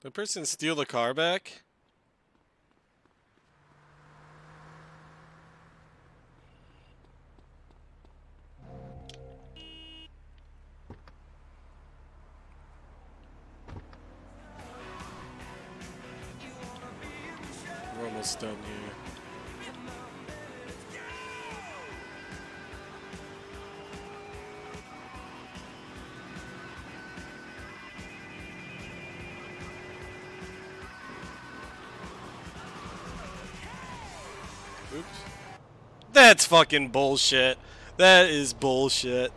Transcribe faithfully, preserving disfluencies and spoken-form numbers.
The person steal the car back? We're almost done here. Oops. That's fucking bullshit. That is bullshit.